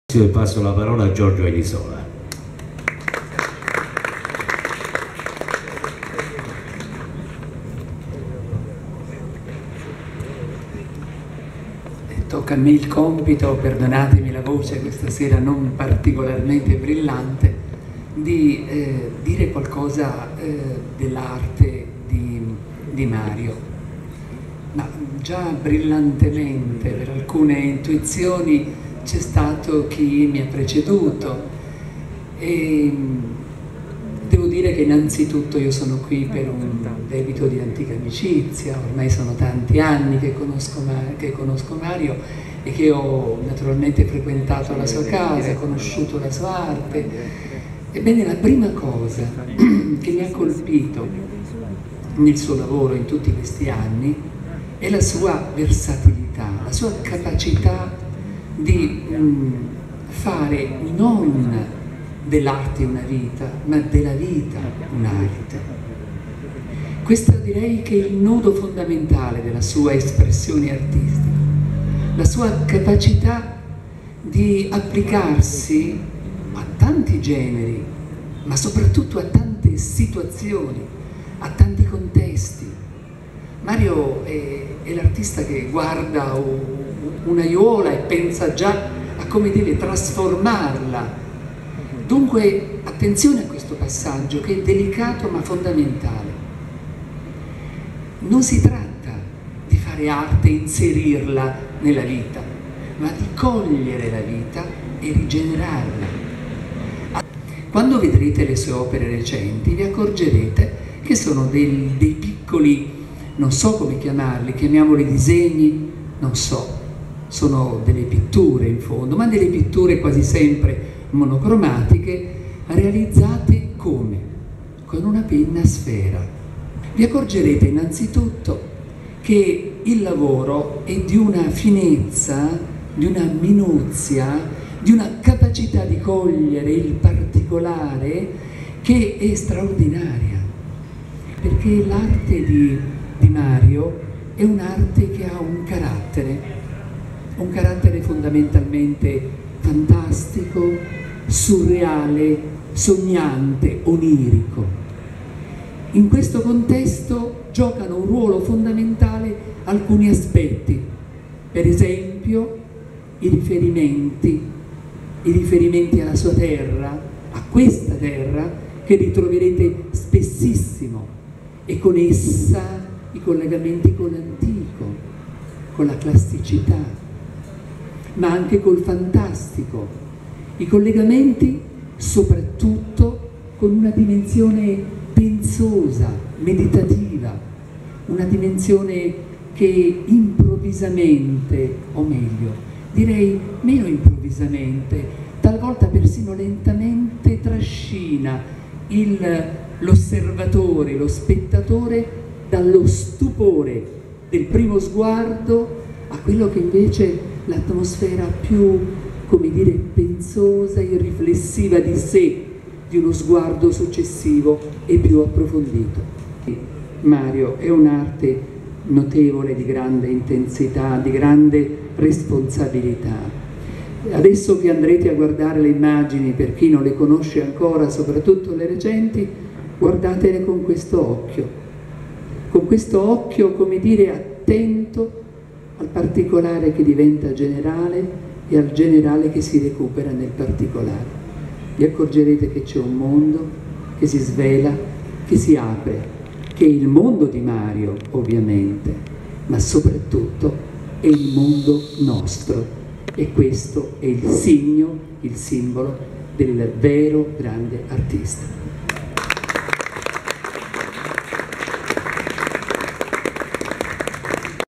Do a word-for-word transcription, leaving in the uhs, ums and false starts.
Passo la parola a Giorgio Aidisola. Tocca a me il compito, perdonatemi la voce questa sera non particolarmente brillante, di eh, dire qualcosa eh, dell'arte di, di Mario. Ma già brillantemente, per alcune intuizioni, c'è stato chi mi ha preceduto e devo dire che innanzitutto io sono qui per un debito di antica amicizia. Ormai sono tanti anni che conosco, che conosco Mario e che ho naturalmente frequentato la sua casa, conosciuto la sua arte. Ebbene, la prima cosa che mi ha colpito nel suo lavoro in tutti questi anni è la sua versatilità, la sua capacità di um, fare non dell'arte una vita, ma della vita un'arte. Questo direi che è il nodo fondamentale della sua espressione artistica, la sua capacità di applicarsi a tanti generi, ma soprattutto a tante situazioni, a tanti contesti. Mario è, è l'artista che guarda un'aiuola e pensa già a come deve trasformarla. Dunque attenzione a questo passaggio che è delicato ma fondamentale. Non si tratta di fare arte e inserirla nella vita, ma di cogliere la vita e rigenerarla. Quando vedrete le sue opere recenti vi accorgerete che sono dei, dei piccoli, non so come chiamarli, chiamiamoli disegni, non so, sono delle pitture in fondo, ma delle pitture quasi sempre monocromatiche, realizzate come? Con una penna a sfera. Vi accorgerete innanzitutto che il lavoro è di una finezza, di una minuzia, di una capacità di cogliere il particolare che è straordinaria, perché l'arte di, di Mario è un'arte che ha un carattere, un carattere fondamentalmente fantastico, surreale, sognante, onirico. In questo contesto giocano un ruolo fondamentale alcuni aspetti, per esempio i riferimenti, i riferimenti alla sua terra, a questa terra che ritroverete spessissimo, e con essa i collegamenti con l'antico, con la classicità, ma anche col fantastico, i collegamenti soprattutto con una dimensione pensosa, meditativa, una dimensione che improvvisamente, o meglio, direi meno improvvisamente, talvolta persino lentamente trascina l'osservatore, lo spettatore dallo stupore del primo sguardo a quello che invece l'atmosfera più, come dire, pensosa e riflessiva di sé, di uno sguardo successivo e più approfondito. Mario è un'arte notevole, di grande intensità, di grande responsabilità. Adesso che andrete a guardare le immagini, per chi non le conosce ancora, soprattutto le recenti, guardatele con questo occhio, con questo occhio, come dire, attento al particolare che diventa generale e al generale che si recupera nel particolare. Vi accorgerete che c'è un mondo che si svela, che si apre, che è il mondo di Mario, ovviamente, ma soprattutto è il mondo nostro. E questo è il segno, il simbolo del vero grande artista.